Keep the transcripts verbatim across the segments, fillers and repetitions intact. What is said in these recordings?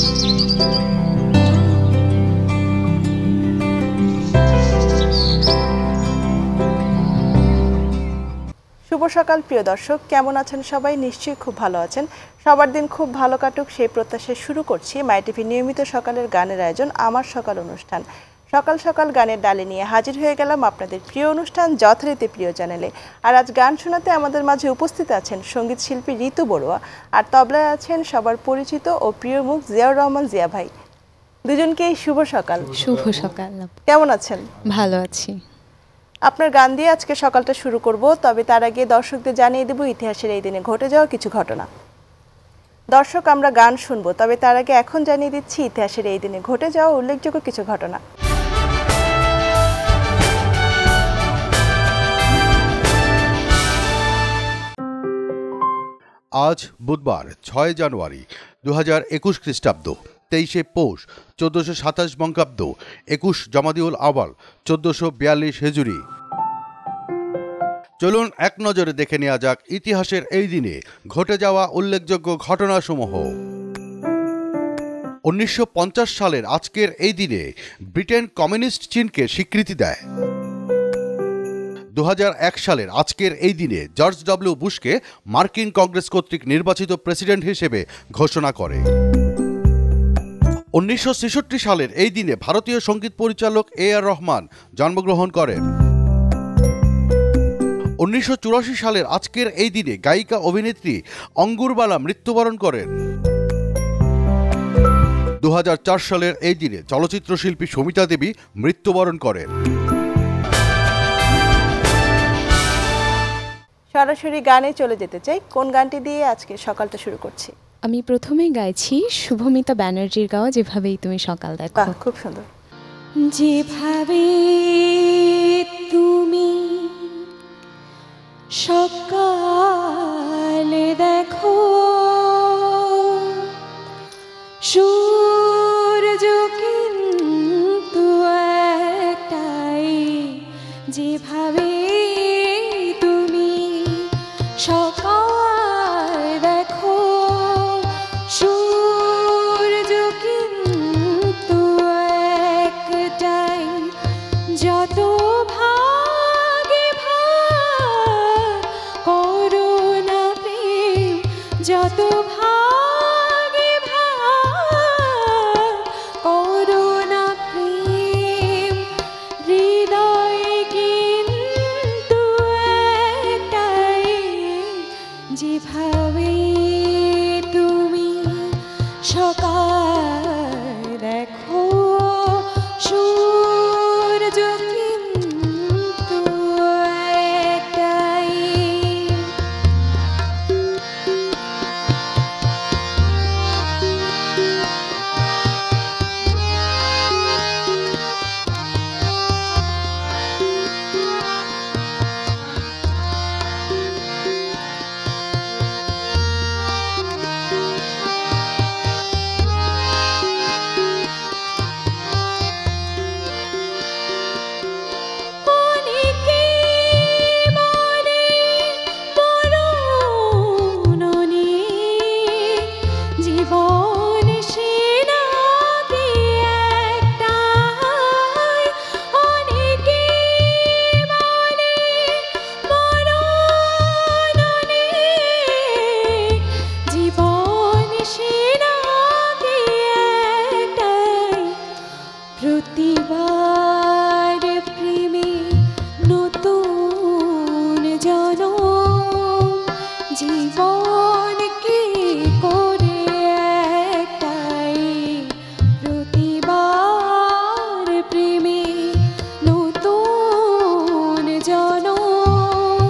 শুভ সকাল প্রিয় দর্শক, কেমন আছেন সবাই? নিশ্চয়ই খুব ভালো আছেন। সবার দিন খুব ভালো কাটুক সেই প্রত্যাশায় শুরু করছি মাই টিভি নিয়মিত সকালের গানের আয়োজন আমার সকাল অনুষ্ঠান। সকাল সকাল গানের ডালে নিয়ে হাজির হয়ে গেলাম আপনাদের প্রিয় অনুষ্ঠান যথারীতি প্রিয় চ্যানেলে। আর আজ গান শোনাতে আমাদের মাঝে উপস্থিত আছেন সঙ্গীত শিল্পী ঋতু বড়ুয়া, আর তবলায় আছেন সবার পরিচিত ও প্রিয় মুখ জিয়াউর রহমান জিয়া ভাই। দুজনকেই শুভ সকাল। শুভ সকাল। কেমন আছেন? ভালো আছি। আপনার গান দিয়ে আজকে সকালটা শুরু করব, তবে তার আগে দর্শকদের জানিয়ে দেব ইতিহাসের এই দিনে ঘটে যাওয়া কিছু ঘটনা। দর্শক, আমরা গান শুনবো, তবে তার আগে এখন জানিয়ে দিচ্ছি ইতিহাসের এই দিনে ঘটে যাওয়া উল্লেখযোগ্য কিছু ঘটনা। আজ বুধবার ছয় জানুয়ারি দু হাজার একুশ খ্রিস্টাব্দ, তেইশে পৌষ চোদ্দোশো সাতাশ বঙ্গাব্দ, একুশ জমাদিউল আওয়াল চোদ্দোশো বিয়াল্লিশ হেজুরি। চলুন এক নজরে দেখে নেওয়া যাক ইতিহাসের এই দিনে ঘটে যাওয়া উল্লেখযোগ্য ঘটনাসমূহ। উনিশশো পঞ্চাশ সালের আজকের এই দিনে ব্রিটেন কমিউনিস্ট চীনকে স্বীকৃতি দেয়। দু হাজার এক সালের আজকের এই দিনে জর্জ ডব্লিউ বুশকে মার্কিন কংগ্রেস কর্তৃক নির্বাচিত প্রেসিডেন্ট হিসেবে ঘোষণা করে। উনিশশো ছেষট্টি সালের এই দিনে ভারতীয় সঙ্গীত পরিচালক এ আর রহমান জন্মগ্রহণ করেন। উনিশশো চুরাশি সালের আজকের এই দিনে গায়িকা অভিনেত্রী অঙ্গুরবালা মৃত্যুবরণ করেন। দু হাজার চার সালের এই দিনে চলচ্চিত্র শিল্পী সমিতা দেবী মৃত্যুবরণ করেন। সরাসরি গানে চলে যেতে চাই। কোন গানটি দিয়ে আজকে সকালটা শুরু করছি? আমি প্রথমেই গাইছি শুভমিতা ব্যানার্জির গাওয়া যেভাবেই তুমি সকাল দেখো। খুব সুন্দর। যেভাবে তুমি সকালে দেখো সূর্য কিন্তু একটাই, যেভাবে তুমি সকাল দেখো সূর্য কিন্তু একটাই, যত ভাগে ভাগ করো না প্রেম, যত ভাগে ভাগ করো না প্রেম, হৃদয়ে কিন্তু একটাই, যেভাবে তুমি সকাল দেখো সূর্য কিন্তু একটাই। প্রতিবার প্রেমে নতুন জনম, জীবনকে করে একটাই, প্রতিবার প্রেমে নতুন জনম,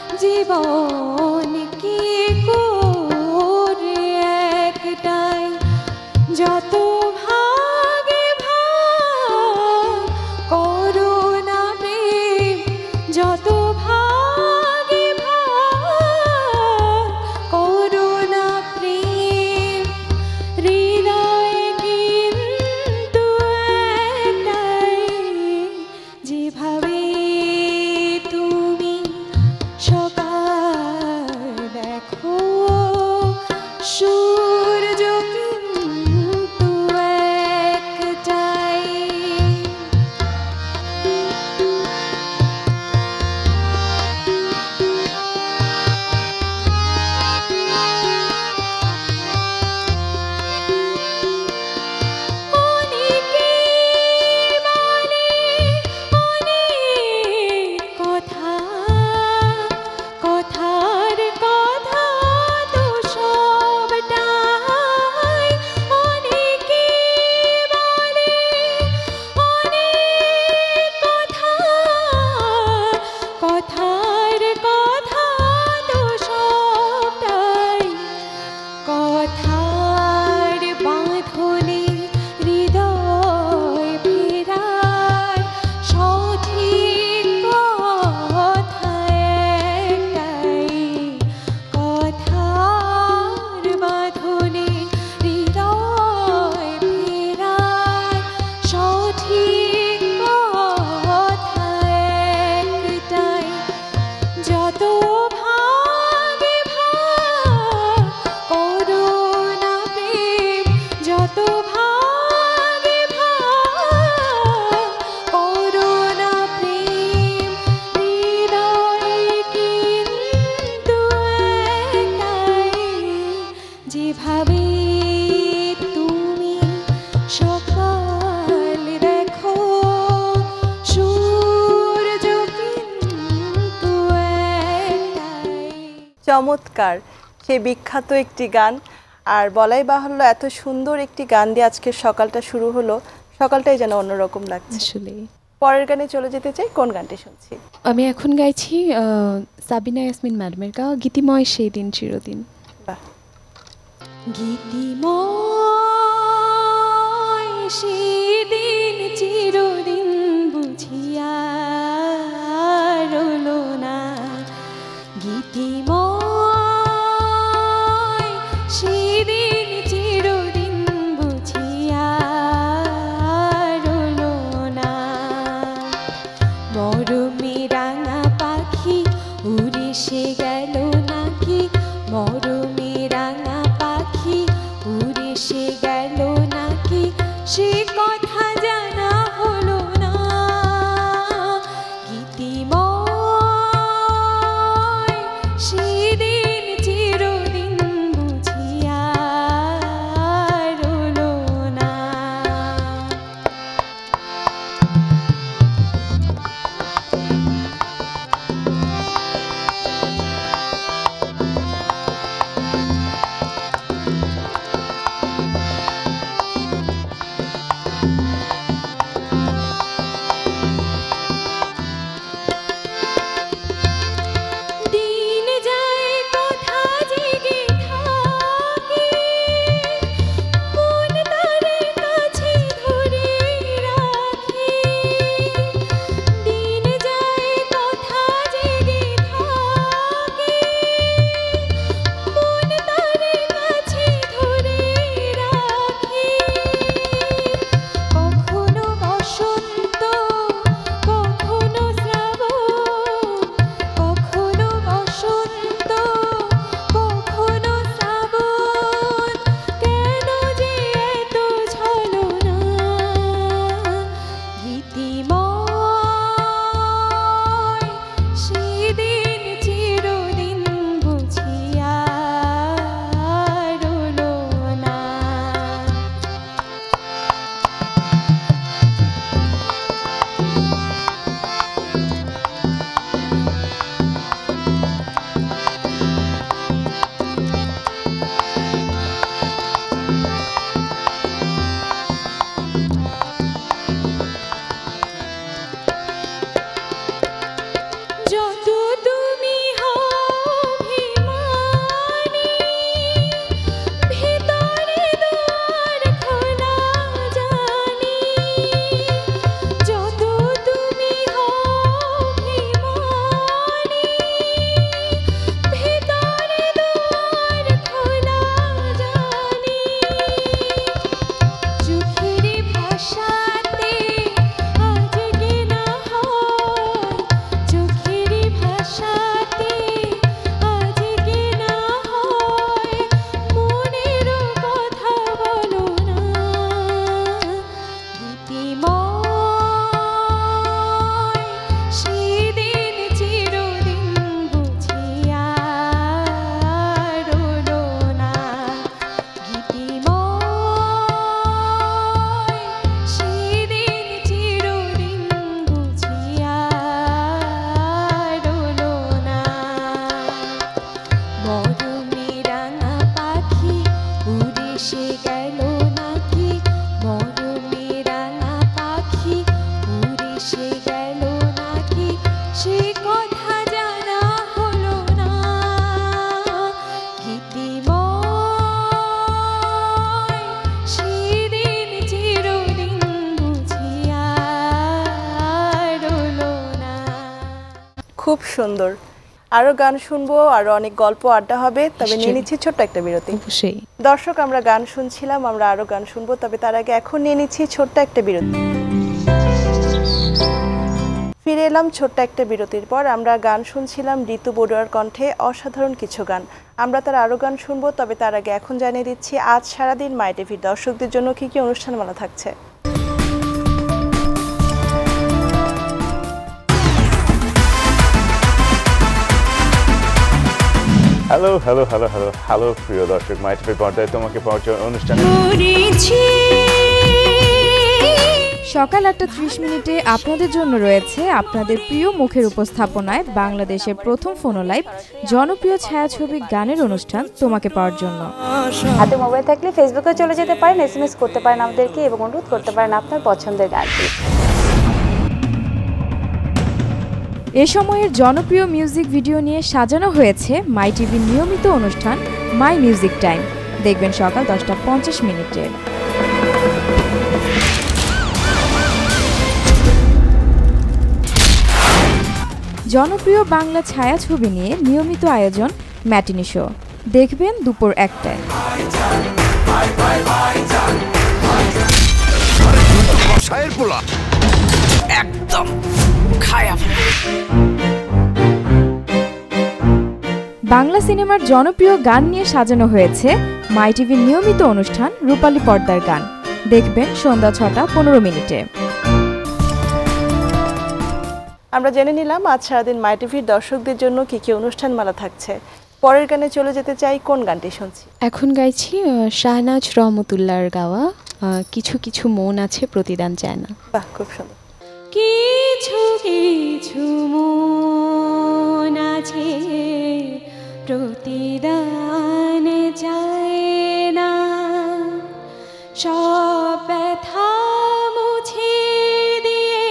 জীবনকে করে একটাই, যত ভাগে ভাগ করো না প্রেম, যত ভাগে ভাগ করো না প্রেম, হৃদয়ে কিন্তু একটাই, যেভাবে তুমি সকাল দেখো সূর্য কিন্তু চমৎকার, সেই বিখ্যাত একটি গান। আর বলাই বাহুল্য এত সুন্দর একটি গান দিয়ে আজকের সকালটা শুরু হলো, সকালটাই যেন অন্যরকম লাগছে। আসলে পরের গানে চলে যেতে চাই, কোন গানটি শুনছি? আমি এখন গাইছি আহ, সাবিনা ইয়াসমিন ম্যাডামের গাওয়া গীতিময় সেই দিন চিরদিন। বাহ, গীতিময় সেদিন চিরদিন বুঝিয়া রইলো না, গীতিময় সেদিন চিরদিন বুঝিয়া রইলো না, মরমে রাঙা পাখি উড়ে সে গেল নাকি, মরমে রাঙা পাখি উড়ে সে গেল নাকি, সে কথা জানা হলো না, গীতিময় সেদিন চিরদিন বুঝিয়া রইলো না। দিন যায় কথা জেগে থাকে, মন তারে কাছে ধরে রাখে, দিন যায় কথা জেগে থাকে, মন তারে কাছে ধরে রাখে, কখনো বসন্ত কখনো শ্রাবণ, কখনো বসন্ত কখনো শ্রাবণ, কেন যে এত ছলনা, গীতিময় সেদিন চিরদিন বুঝিয়া রইলো না। যত তুমি হও অভিমানী, ভিতরে দুয়ার খোলা জানি, যত তুমি হও অভিমানী, ভিতরে দুয়ার খোলা জানি, চোখের ভাষাতে আজকে না হয়, চোখের ভাষাতে আজকে না হয়, মনের কথা বলো না, গীতিময় সেদিন চিরদিন বুঝিয়া রইলো না, গীতিময় সেদিন চিরদিন বুঝিয়া রইলো না, মরমে রাঙা পাখি উড়ে সে গেল নাকি, মরমে রাঙা পাখি উড়ে সে গেল নাকি, সে কথা জানা হলো না, গীতিময় সেদিন চিরদিন বুঝিয়া রইলো না। খুব সুন্দর। আরো গান শুনবো, আরো অনেক গল্প আড্ডা হবে, তবে নিয়ে নিচ্ছি ছোট্ট একটা বিরতি। অবশ্যই দর্শক, আমরা গান শুনছিলাম, আমরা আরো গান শুনবো, তবে তার আগে এখন নিয়ে নিচ্ছি ছোট্ট একটা বিরতি। ফিরে এলাম ছোট্ট একটা বিরতির পর। আমরা গান শুনছিলাম ঋতু বড়ুয়ার কণ্ঠে অসাধারণ কিছু গান। আমরা তার আরো গান শুনবো, তবে তার আগে এখন জানিয়ে দিচ্ছি আজ সারাদিন মাই টিভির দর্শকদের জন্য কি কি অনুষ্ঠানমালা থাকছে। Hello hello hello hello hello প্রিয় দর্শক, মাই টিভি পর্দায় তোমাকে পাওয়ার অনুষ্ঠানে সকাল আটটা ত্রিশ মিনিটে আপনাদের জন্য রয়েছে আপনাদের প্রিয় মুখের উপস্থাপনায় বাংলাদেশের প্রথম ফোনো লাইভ জনপ্রিয় ছায়াছবি গানের অনুষ্ঠান তোমাকে পাওয়ার জন্য। হাতে মোবাইল থাকলে ফেসবুকে চলে যেতে পারেন, এসএমএস করতে পারেন আমাদেরকে এবং অনুরোধ করতে পারেন আপনার পছন্দের গানটি। এ সময়ের জনপ্রিয় মিউজিক ভিডিও নিয়ে সাজানো হয়েছে মাই টিভির নিয়মিত অনুষ্ঠান মাই মিউজিক টাইম। দেখবেন সকাল দশটা পঞ্চাশ মিনিটে। জনপ্রিয় বাংলা ছায়াছবি নিয়ে নিয়মিত আয়োজন ম্যাটিনি শো। দেখবেন দুপুর একটায়। বাংলা সিনেমার জনপ্রিয় গান নিয়ে সাজানো হয়েছে মাই টিভির নিয়মিত অনুষ্ঠান রূপালী পর্দার গান। দেখবেন সন্ধ্যা ছটা পনেরো মিনিটে। আমরা জেনে নিলাম আজ সারাদিন মাই টিভির দর্শকদের জন্য কি কি অনুষ্ঠানমালা থাকছে। পরের গানে চলে যেতে চাই, কোন গানটি শুনছি? এখন গাইছি আহ, শাহনাজ রহমতুল্লাহর গাওয়া আহ, কিছু কিছু মন আছে প্রতিদান চায় না। বাহ, খুব সুন্দর। কিছু কিছু মন আছে প্রতিদান চায় না, সব ব্যথা মুছে দিয়ে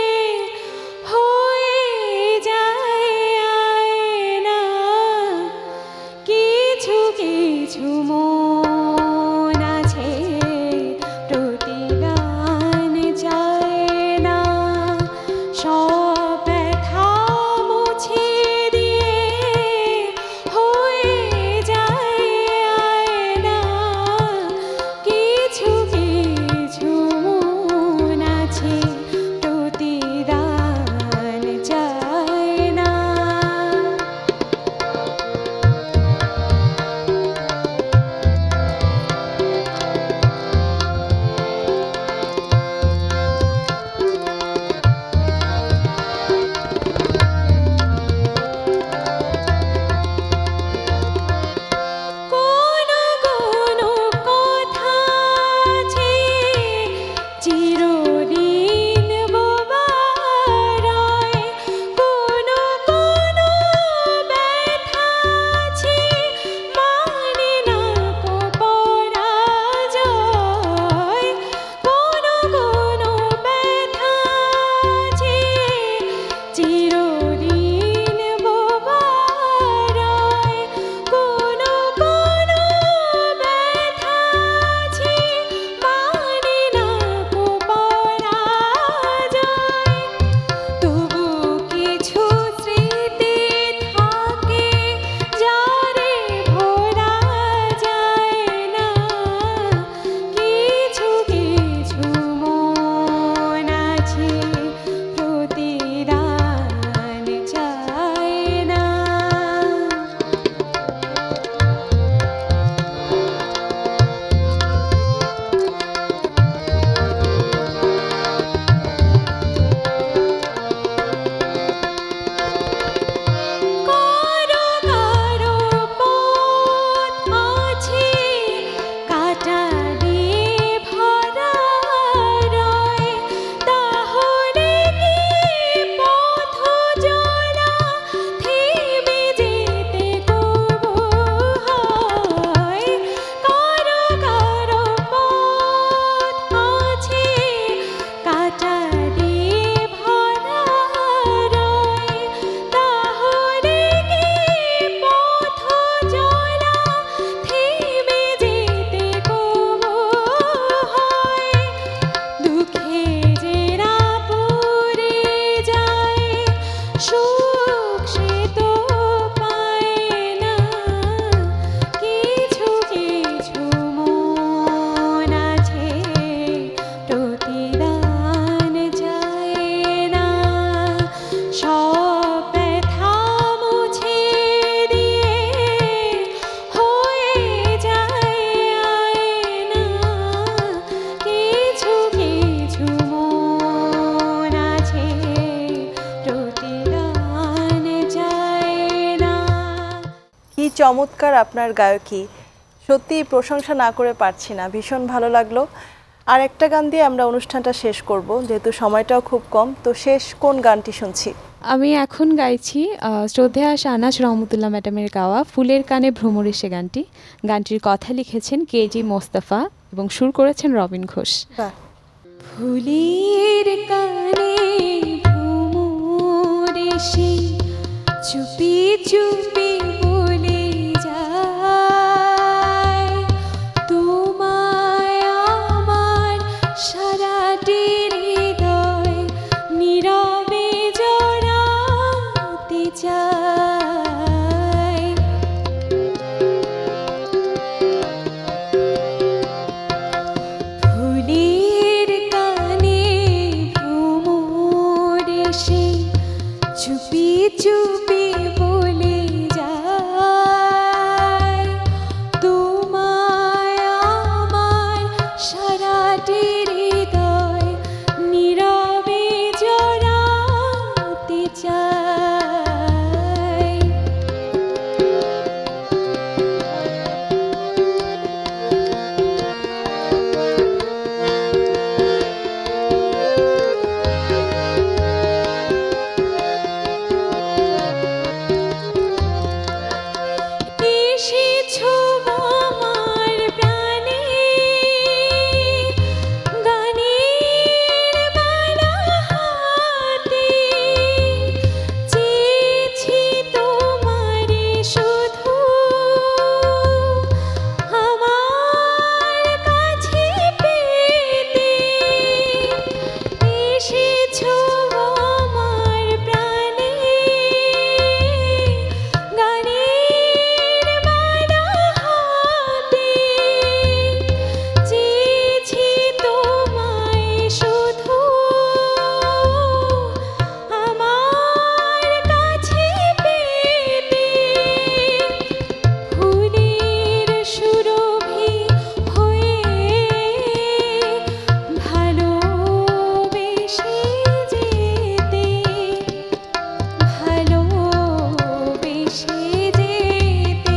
হয়ে যায় আয়না। কিছু কিছু মন আছে প্রতিদান চায় না, সব ব্যথা মুছে দিয়ে হয়ে যায় আয়না। কিছু কিছু মন আছে প্রতিদান চায় না। কোনো কোনো কথা আছে চিরদিন বোবা রয়, কোনো কোনো ব্যথা আছে মানে না কো পরাজয়। কোনো কোনো ব্যথা আছে চিরদিন বোবা রয়, কোনো কোনো ব্যথা আছে মানে না কো পরাজয়। তবু কিছু স্মৃতি থাকে যারে ভোলা যায় না। কিছু কিছু মন আছে প্রতিদান চায় না। কারো কারো পথ আছে কাটা দিয়ে ভরা রয়, তাহলে কি পথ চলা থেমে যেতে কবু হয়? কারো কারো পথ আছে কাটা দিয়ে ভরা রয়, তাহলে কি পথ চলা থেমে যেতে কবু হয়? দুঃখে যেরা পড়ে যায় সুখ সে তো পায় না। কিছু কিছু মন আছে প্রতিদান চায় না, সব ব্যথা মুছে দিয়ে হয়ে যায় আয়না। কিছু কিছু মন আছে প্রতিদান চায় না। কি চমৎকার আপনার গায়কী, সত্যি প্রশংসা না করে পারছি না, ভীষণ ভালো লাগলো। আর একটা গান দিয়ে আমরা অনুষ্ঠানটা শেষ করব, যেহেতু সময়টাও খুব কম। তো শেষ কোন গানটি শুনছি? আমি এখন গাইছি আহ, শ্রদ্ধেয়া শাহনাজ রহমতুল্লাহ ম্যাডামের গাওয়া ফুলের কানে ভ্রমর এসে গানটি। গানটির কথা লিখেছেন কে জি মোস্তফা এবং সুর করেছেন রবিন ঘোষ। বাহ। ফুলের কানে ভ্রমর এসে চুপি চুপি বলে যায়, তোমায় আমার সারাটি হৃদয় নীরবে জড়াতে চায়। ফুলের কানে ভ্রমর এসে চুপি চুপি বলে যায়, তোমায় আমার সারাটি হৃদয় নীরবে জড়াতে চায়। এসেছো আমার প্রাণে গানের মালা হাতে, চেয়েছি তোমারে শুধু আমার কাছে পেতে। এসেছো আমার প্রাণে গানের মালা হাতে, চেয়েছি তোমায় শুধু আমার কাছে পেতে। ফুলের সুরভি হয়ে ভালোবেসে যেতে, ভালোবেসে যেতে।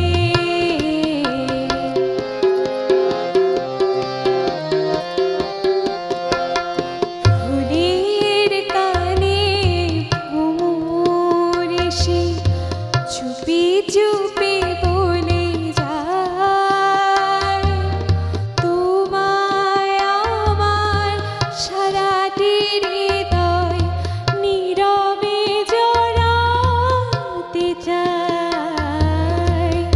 ফুলের কানে ভ্রমর এসে চুপি চুপি বলে যায়, তোমায় আমার সারাটি হৃদয় নীরবে জড়াতে চায়।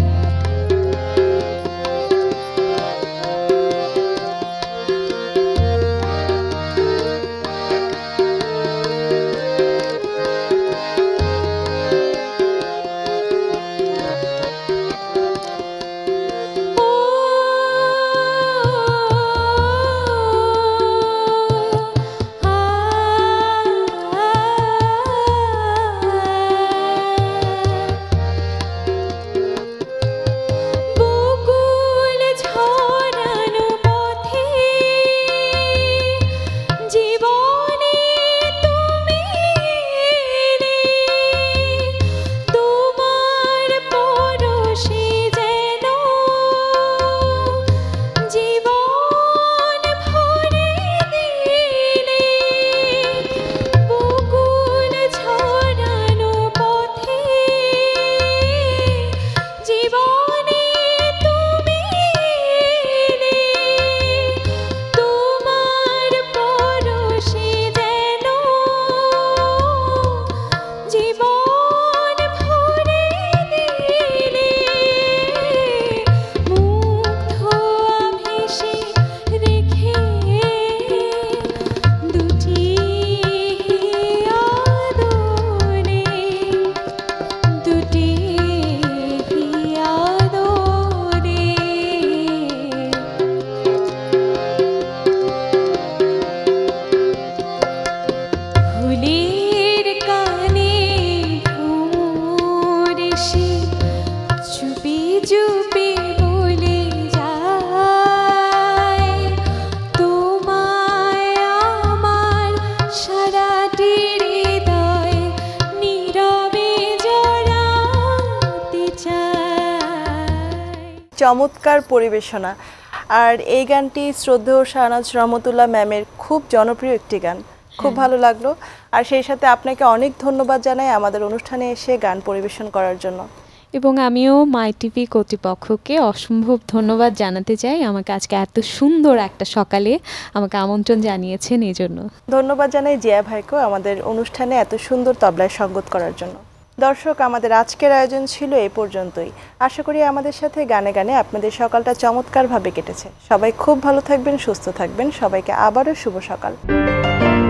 বকুল ঝরানো পথে জীবনে তুমি এলে, তোমার পরশে যেন জীবন ভরে দিলে। বকুল ঝরানো পথে জীবনে তুমি এলে, তোমার পরশে যেন জীবন ভরে দিলে। মুগ্ধ আভেশে রেখে দুটি আদরে, দুটি আদরে। ফুলের কানে ভ্রমর এসে চুপি চুপি বলে যায়, তোমায় আমার সারাটি হৃদয় নীরবে জড়াতে চায়। চমৎকার পরিবেশনা। আর এই গানটি শ্রদ্ধেয় শাহনাজ রহমতুল্লাহ ম্যামের খুব জনপ্রিয় একটি গান, খুব ভালো লাগলো। আর সেই সাথে আপনাকে অনেক ধন্যবাদ জানাই আমাদের অনুষ্ঠানে এসে গান পরিবেশন করার জন্য। এবং আমিও মাই টিভি কর্তৃপক্ষকে অসম্ভব ধন্যবাদ জানাতে চাই আমাকে আজকে এত সুন্দর একটা সকালে আমাকে আমন্ত্রণ জানিয়েছেন এই জন্য। ধন্যবাদ জানাই জিয়া ভাইকেও আমাদের অনুষ্ঠানে এত সুন্দর তবলায় সঙ্গত করার জন্য। দর্শক, আমাদের আজকের আয়োজন ছিল এই পর্যন্তই। আশা করি আমাদের সাথে গানে গানে আপনাদের সকালটা চমৎকারভাবে কেটেছে। সবাই খুব ভালো থাকবেন, সুস্থ থাকবেন। সবাইকে আবারও শুভ সকাল।